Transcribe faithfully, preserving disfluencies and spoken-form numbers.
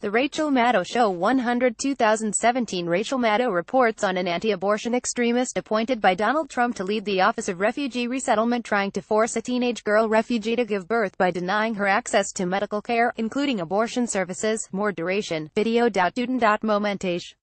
The Rachel Maddow Show one hundred two thousand seventeen Rachel Maddow reports on an anti-abortion extremist appointed by Donald Trump to lead the Office of Refugee Resettlement trying to force a teenage girl refugee to give birth by denying her access to medical care, including abortion services. More duration. Video. Student. Momentage.